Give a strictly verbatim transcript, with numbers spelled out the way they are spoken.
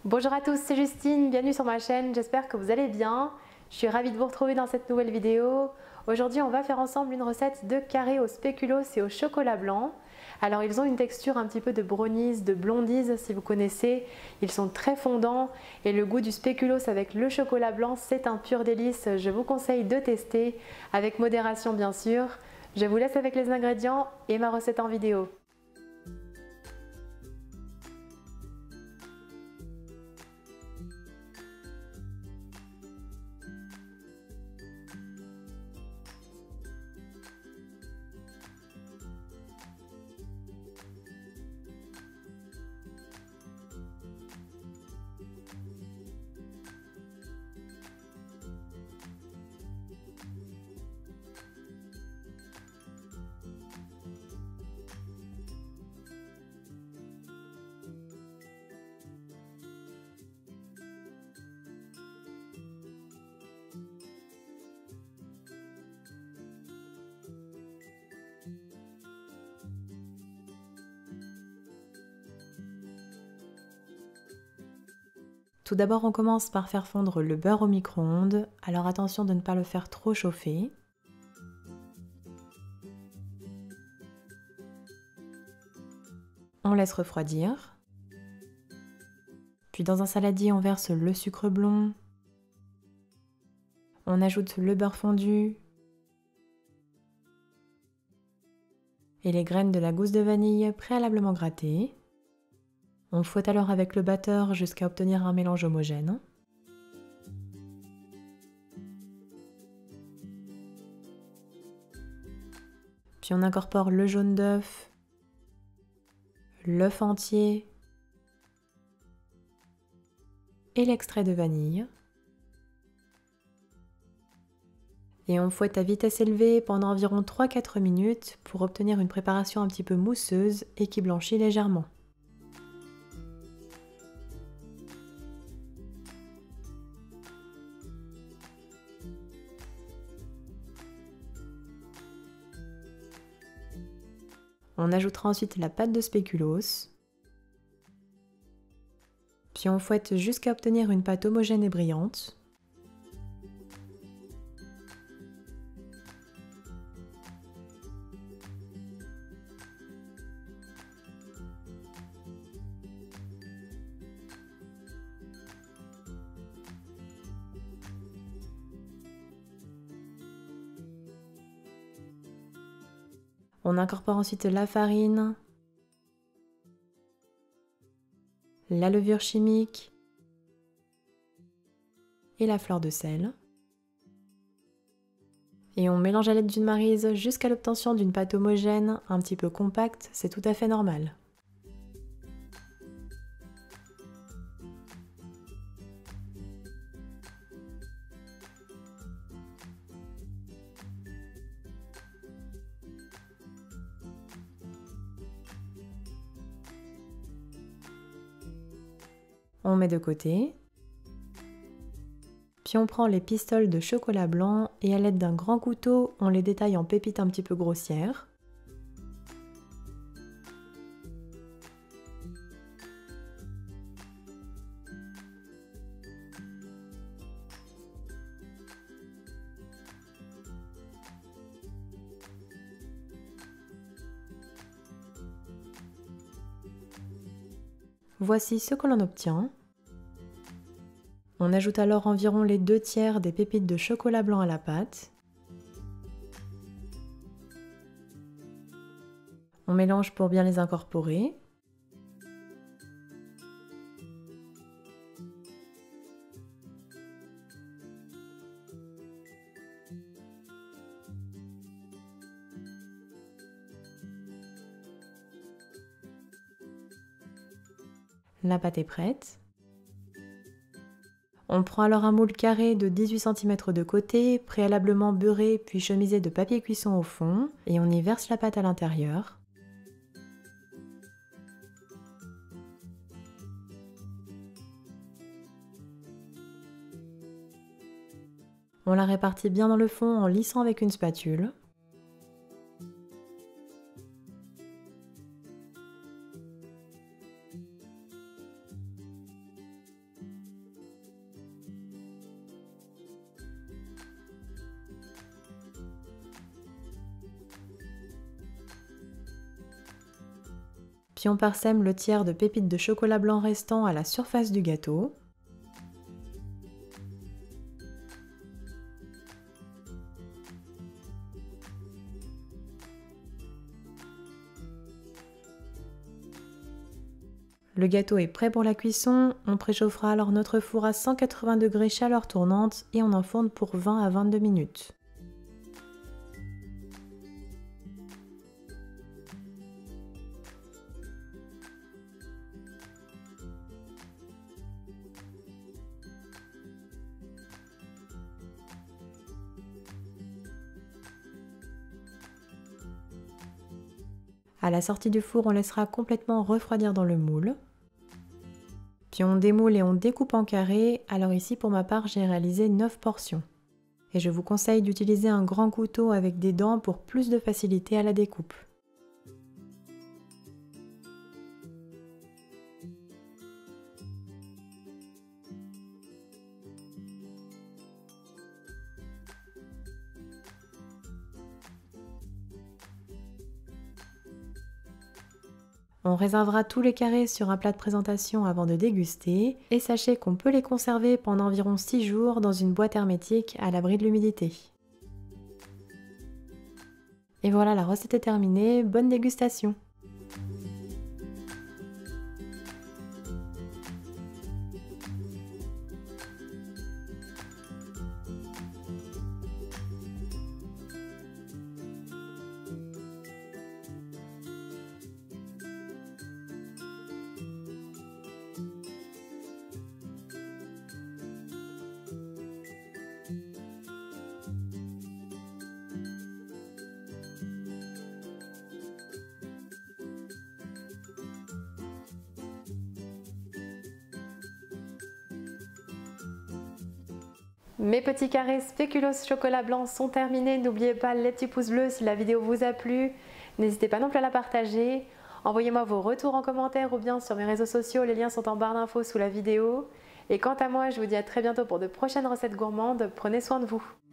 Bonjour à tous, c'est Justine, bienvenue sur ma chaîne, j'espère que vous allez bien. Je suis ravie de vous retrouver dans cette nouvelle vidéo. Aujourd'hui, on va faire ensemble une recette de carrés au spéculoos et au chocolat blanc. Alors, ils ont une texture un petit peu de brownies, de blondies si vous connaissez. Ils sont très fondants et le goût du spéculoos avec le chocolat blanc, c'est un pur délice. Je vous conseille de tester, avec modération bien sûr. Je vous laisse avec les ingrédients et ma recette en vidéo. Tout d'abord, on commence par faire fondre le beurre au micro-ondes, alors attention de ne pas le faire trop chauffer. On laisse refroidir. Puis dans un saladier, on verse le sucre blond. On ajoute le beurre fondu et les graines de la gousse de vanille préalablement grattées. On fouette alors avec le batteur jusqu'à obtenir un mélange homogène. Puis on incorpore le jaune d'œuf, l'œuf entier et l'extrait de vanille. Et on fouette à vitesse élevée pendant environ trois à quatre minutes pour obtenir une préparation un petit peu mousseuse et qui blanchit légèrement. On ajoutera ensuite la pâte de spéculoos. Puis on fouette jusqu'à obtenir une pâte homogène et brillante. On incorpore ensuite la farine, la levure chimique et la fleur de sel. Et on mélange à l'aide d'une maryse jusqu'à l'obtention d'une pâte homogène, un petit peu compacte, c'est tout à fait normal. On met de côté. Puis on prend les pistoles de chocolat blanc et à l'aide d'un grand couteau, on les détaille en pépites un petit peu grossières. Voici ce que l'on obtient. On ajoute alors environ les deux tiers des pépites de chocolat blanc à la pâte. On mélange pour bien les incorporer. La pâte est prête. On prend alors un moule carré de dix-huit centimètres de côté, préalablement beurré puis chemisé de papier cuisson au fond, et on y verse la pâte à l'intérieur. On la répartit bien dans le fond en lissant avec une spatule. Puis on parsème le tiers de pépites de chocolat blanc restant à la surface du gâteau. Le gâteau est prêt pour la cuisson, on préchauffera alors notre four à cent quatre-vingts degrés chaleur tournante et on enfourne pour vingt à vingt-deux minutes. À la sortie du four, on laissera complètement refroidir dans le moule. Puis on démoule et on découpe en carrés, alors ici pour ma part j'ai réalisé neuf portions. Et je vous conseille d'utiliser un grand couteau avec des dents pour plus de facilité à la découpe. On réservera tous les carrés sur un plat de présentation avant de déguster et sachez qu'on peut les conserver pendant environ six jours dans une boîte hermétique à l'abri de l'humidité. Et voilà, la recette est terminée, bonne dégustation! Mes petits carrés spéculoos chocolat blanc sont terminés. N'oubliez pas les petits pouces bleus si la vidéo vous a plu. N'hésitez pas non plus à la partager. Envoyez-moi vos retours en commentaire ou bien sur mes réseaux sociaux. Les liens sont en barre d'infos sous la vidéo. Et quant à moi, je vous dis à très bientôt pour de prochaines recettes gourmandes. Prenez soin de vous.